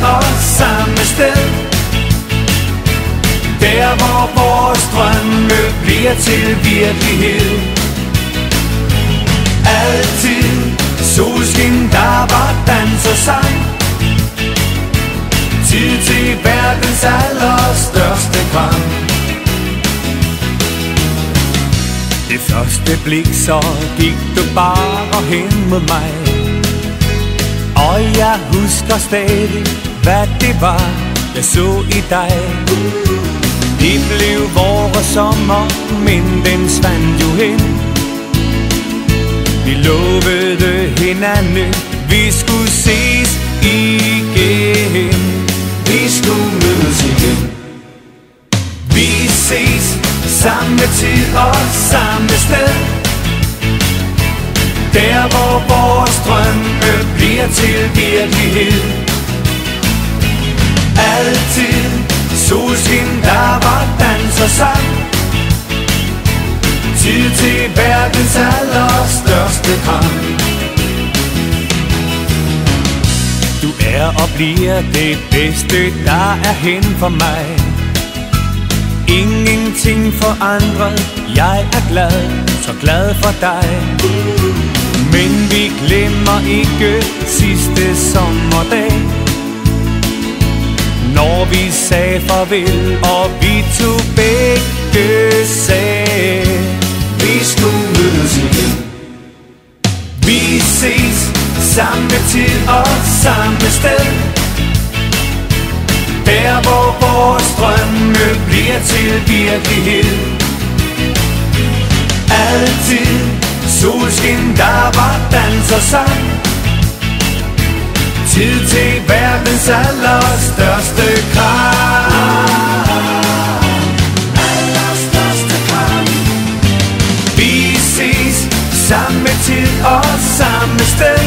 og samme sted. Der hvor vores drømme bliver til virkelighed. Altid solskin, der var dans og sang. Tid til verdens allerstørste kram. Det første blik, så gik du bare hen mod mig. Og jeg husker stadig, hvad det var, jeg så i dig. Det blev vores sommer, men den svandt jo hen. Vi lovede hinanden, vi skulle ses igen. Vi skulle mødes igen. Vi ses samme tid og samme sted. Der hvor vores drømme bliver til virkelighed. Altid solskin, der var dans og sang. Tid til verdens allerstørste kram. Du er og bliver det bedste, der er hen for mig. Ingenting forandret, jeg er glad, så glad for dig. Men vi glemmer ikke sidste sommerdag, når vi sagde farvel, og vi tog begge sagde, vi skulle mødes igen. Vi ses samme tid og samme sted. Der hvor vores drømme bliver til virkelighed. Altid solskin, der var dans og sang. Tid til verdens allerstørste kram. Allerstørste kram. Vi ses samme tid og samme sted.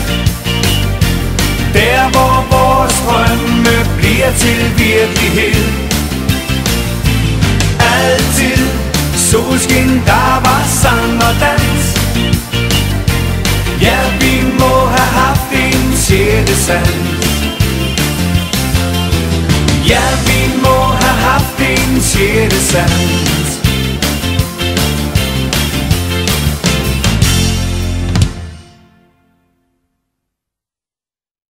Der hvor vores drømme bliver til virkelighed. Altid solskin, der var sang og dans. Ja, vi må have haft en sjette sans. Ja, vi må have haft en sjette sans.